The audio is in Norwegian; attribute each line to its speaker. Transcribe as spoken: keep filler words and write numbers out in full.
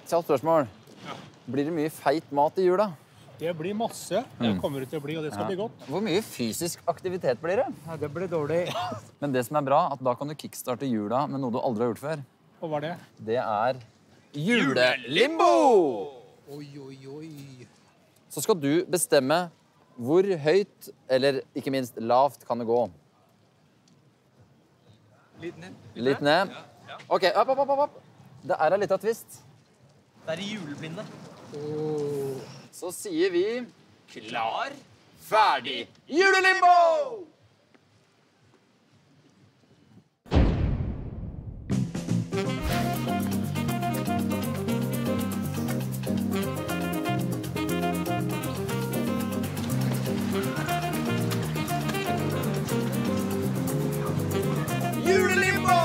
Speaker 1: kjapt spørsmål. Blir det mye feit mat i jula?
Speaker 2: Det blir masse. Det kommer det til å bli, og det skal
Speaker 1: Ja.
Speaker 2: bli godt.
Speaker 1: Hvor mye fysisk aktivitet blir det?
Speaker 2: Nei, det blir dårlig.
Speaker 1: Men det som er bra, at da kan du kickstarte jula med noe du aldri har gjort før.
Speaker 2: Og hva er det?
Speaker 1: Det er julelimbo!
Speaker 2: Oi, oi, oi.
Speaker 1: Så skal du bestemme hvor høyt, eller ikke minst lavt, kan det gå.
Speaker 3: Litt ned.
Speaker 1: Litt ned. Ok, opp, opp, opp, opp. Det er en liten twist.
Speaker 3: Det er i juleblinde.
Speaker 1: Så sier vi klar, ferdig, julelimbo! Julelimbo!